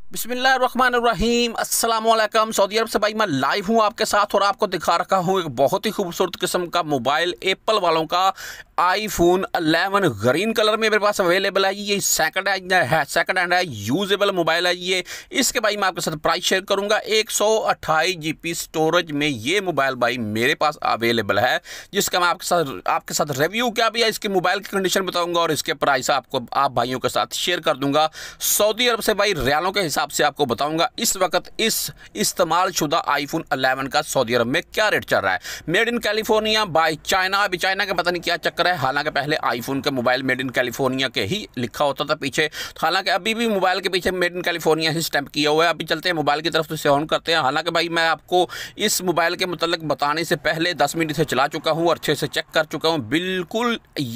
बिस्मिल्लाहिर्रहमानिर्रहीम अस्सलाम वालेकुम। सऊदी अरब से भाई मैं लाइव हूँ आपके साथ और आपको दिखा रखा हूँ एक बहुत ही खूबसूरत किस्म का मोबाइल एप्पल वालों का iPhone 11 ग्रीन कलर में मेरे पास अवेलेबल है। ये सेकंड हैंड है, यूजेबल मोबाइल है ये। इसके भाई मैं आपके साथ प्राइस शेयर करूंगा। 128 GB स्टोरेज में ये मोबाइल भाई मेरे पास अवेलेबल है, जिसका मैं आपके साथ रिव्यू क्या भी है, इसके मोबाइल की कंडीशन बताऊंगा और इसके प्राइस आप भाइयों के साथ शेयर कर दूंगा। सऊदी अरब से भाई रियालों के हिसाब से आपको बताऊंगा इस वक्त इस इस्तेमाल शुदा iPhone 11 का सऊदी अरब में क्या रेट चल रहा है। Made in California by China. अभी चाइना का पता नहीं क्या चक्कर है, हालांकि पहले आईफोन के मोबाइल मेड इन कैलिफोर्निया के ही लिखा होता था पीछे, हालांकि अभी भी मोबाइल के पीछे मेड इन कैलिफोर्निया ही स्टैंप किया हुआ है। अभी चलते हैं मोबाइल की तरफ तो इसे ऑन करते हैं। हालांकि भाई मैं आपको इस मोबाइल के मतलब बताने से पहले 10 मिनट से चला चुका हूं और अच्छे से चेक कर चुका हूं। बिल्कुल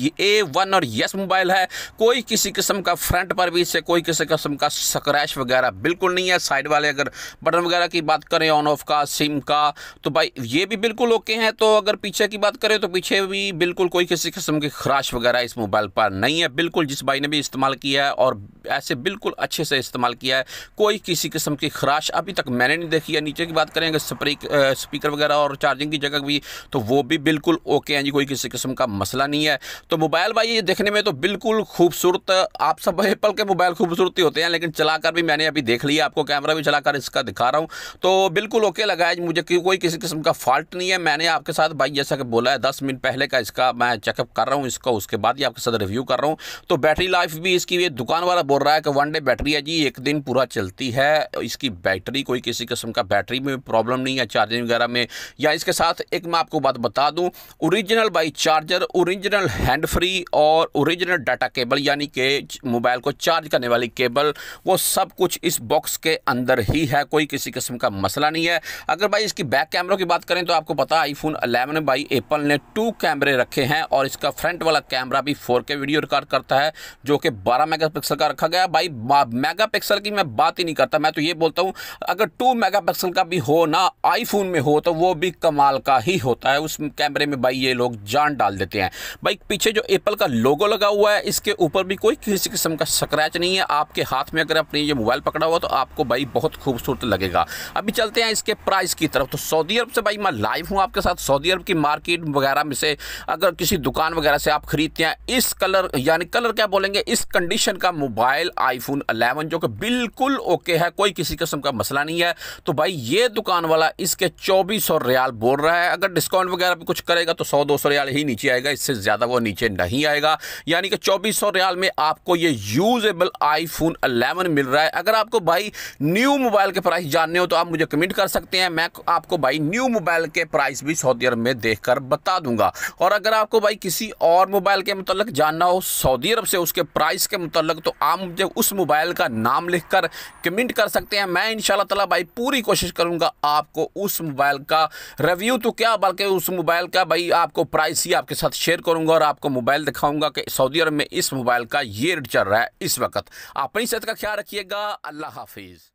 A1 और यस मोबाइल है। कोई किसी किस्म का फ्रंट पर भी इससे कोई किसी किस्म का स्क्रैच वगैरह बिल्कुल नहीं है। साइड वाले अगर बटन वगैरह की बात करें ऑन ऑफ का, सिम का, तो भाई ये भी बिल्कुल ओके हैं। तो अगर पीछे की बात करें तो पीछे भी बिल्कुल कोई किसी किस्म की खराश वगैरह इस मोबाइल पर नहीं है। बिल्कुल जिस भाई ने भी इस्तेमाल किया है और ऐसे बिल्कुल अच्छे से इस्तेमाल किया है, कोई किसी किस्म की खराश अभी तक मैंने नहीं देखी है। नीचे की बात करें अगर स्पीकर वगैरह और चार्जिंग की जगह भी, तो वो भी बिल्कुल ओके हैं जी, कोई किसी किस्म का मसला नहीं है। तो मोबाइल भाई ये देखने में तो बिल्कुल खूबसूरत, आप सब एप्पल के मोबाइल खूबसूरती होते हैं, लेकिन चलाकर भी मैंने अभी देख लिया, आपको कैमरा भी चलाकर इसका दिखा रहा हूँ, तो बिल्कुल ओके लगा है मुझे, कोई किसी किस्म का फॉल्ट नहीं है। मैंने आपके साथ भाई जैसा कि बोला है 10 मिनट पहले का इसका मैं चेकअप कर रहा हूँ इसका, उसके बाद ही आपके साथ रिव्यू कर रहा हूँ। तो बैटरी लाइफ भी इसकी, ये दुकान वाला बोल रहा है कि 1 डे बैटरी है जी, एक दिन पूरा चलती है इसकी बैटरी, कोई किसी किस्म का बैटरी में प्रॉब्लम नहीं है, चार्जिंग वगैरह में। या इसके साथ एक मैं आपको बात बता दूं, ओरिजिनल बाई चार्जर, ओरिजिनल हैंड फ्री और ओरिजिनल डाटा केबल, यानी कि मोबाइल को चार्ज करने वाली केबल, वो सब कुछ इस बॉक्स के अंदर ही है, कोई किसी किस्म का मसला नहीं है। अगर भाई इसकी बैक कैमरों की बात करें तो आपको पता है iPhone 11 में भाई एप्पल ने 2 कैमरे रखे हैं और इसका फ्रंट वाला कैमरा भी 4K वीडियो रिकॉर्ड करता है, जो कि 12 मेगापिक्सल का रखा गया। भाई मेगापिक्सल की मैं बात ही नहीं करता, मैं तो ये बोलता हूँ अगर 2 मेगापिक्सल का भी हो ना iPhone में हो तो वो भी कमाल का ही होता है। उस कैमरे में भाई ये लोग जान डाल देते हैं। भाई पीछे जो एप्पल का लोगो लगा हुआ है इसके ऊपर भी कोई किसी किस्म का स्क्रैच नहीं है। आपके हाथ में अगर अपने ये मोबाइल पकड़ा हुआ तो आपको भाई बहुत खूबसूरत लगेगा। अभी चलते हैं इसके प्राइस की तरफ। तो सऊदी अरब से भाई मैं लाइव हूँ आपके साथ। सऊदी अरब की मार्केट वगैरह में से अगर किसी दुकान वगैरह से आप खरीदते हैं इस कलर, यानी कलर क्या बोलेंगे, इस कंडीशन का मोबाइल iPhone 11 जो कि बिल्कुल ओके है, कोई किसी किस्म का मसला नहीं है, तो भाई ये दुकान वाला इसके 2400 रियाल बोल रहा है। अगर डिस्काउंट वगैरह भी कुछ करेगा तो 100-200 रियाल ही नीचे आएगा, इससे ज़्यादा वो नीचे नहीं आएगा। यानी कि 2400 रियाल में आपको ये यूजेबल iPhone 11 मिल रहा है। अगर आपको भाई न्यू मोबाइल के प्राइस जानने हो तो आप मुझे कमेंट कर सकते हैं, मैं आपको भाई न्यू मोबाइल के प्राइस भी सऊदी अरब में देखकर बता दूंगा। और अगर आपको भाई किसी और मोबाइल के मुतल्लिक जानना हो सऊदी अरब से उसके प्राइस के मुतल्लिक, तो आप मुझे उस मोबाइल का नाम लिखकर कमेंट कर सकते हैं। मैं इंशाल्लाह ताला भाई पूरी कोशिश करूंगा आपको उस मोबाइल का रिव्यू तो क्या बल्कि उस मोबाइल का भाई आपको प्राइस ही आपके साथ शेयर करूंगा और आपको मोबाइल दिखाऊंगा कि सऊदी अरब में इस मोबाइल का ये रेट चल रहा है इस वक्त। अपनी सेहत का ख्याल रखिएगा। अल्लाह हाफिज़।